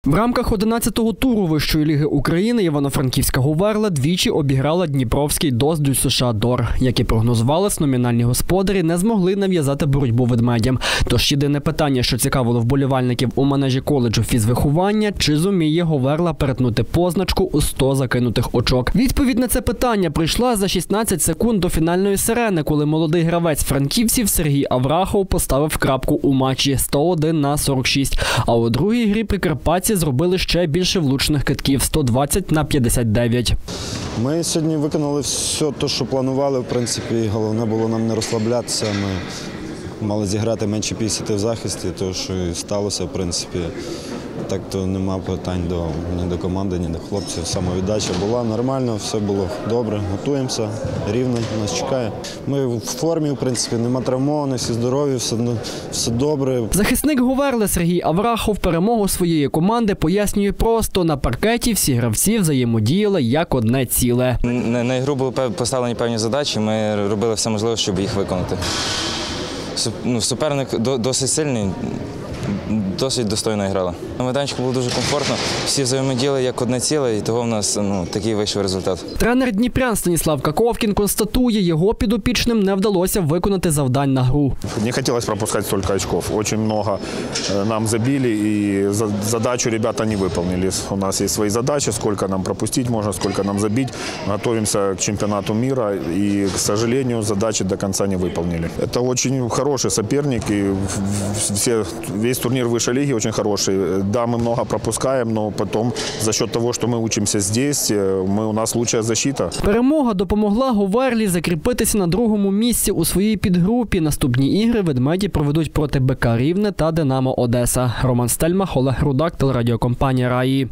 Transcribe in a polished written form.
В рамках 11-го туру Вищої ліги України Івано-Франківська «Говерла» двічі обіграла Дніпровський ДОС США Дор. Як і прогнозувалось, номінальні господарі не змогли нав'язати боротьбу ведмедям. Тож єдине питання, що цікавило вболівальників у манежі коледжу фізвиховання – чи зуміє «Говерла» перетнути позначку у 100 закинутих очок. Відповідь на це питання прийшла за 16 секунд до фінальної сирени, коли молодий гравець франківців Сергій Аврахов поставив крапку у матчі 101-46. А у другій грі прикарпатці зробили ще більше влучних китків – 120-59. Ми сьогодні виконали все те, що планували. В принципі, головне було нам не розслаблятися. Ми мали зіграти менше 50 в захисті, то що і сталося, в принципі. Так то нема питань ні до команди, ні до хлопців. Самовіддача була нормально, все було добре. Готуємося, рівно нас чекає. Ми в формі, в принципі, нема травмованих, всі здорові, все добре. Захисник «Говерли» Сергій Аврахов перемогу своєї команди пояснює просто: на паркеті всі гравці взаємодіяли як одне ціле. На ігру були поставлені певні задачі, ми робили все можливе, щоб їх виконати. Суперник досить сильний. Досить достойно грала. На майданчику було дуже комфортно, всі взаємодіяли як одне ціле, і того в нас такий вийшов результат. Тренер дніпрян Станіслав Каковкін констатує, його підопічним не вдалося виконати завдань на гру. Не хотілося пропускати стільки очків. Дуже багато нам забили, і задачу ребята не виконали. У нас є свої задачі, скільки нам пропустити можна, скільки нам забити. Готуємося к чемпіонату світу, і, к сожалению, задачі до кінця не виконали. Це дуже хороший суперник, і весь турнир высшей лиги очень хороший. Да, мы много пропускаем, но потом за счет того, что мы учимся здесь, у нас лучшая защита. Перемога допомогла «Говерлі» закріпитися на другому місці у своїй підгрупі. Наступні ігри ведмеді проведуть проти БК Рівне та Динамо Одеса. Роман Стельмах, Олег Рудак, телерадіокомпанія «Раї».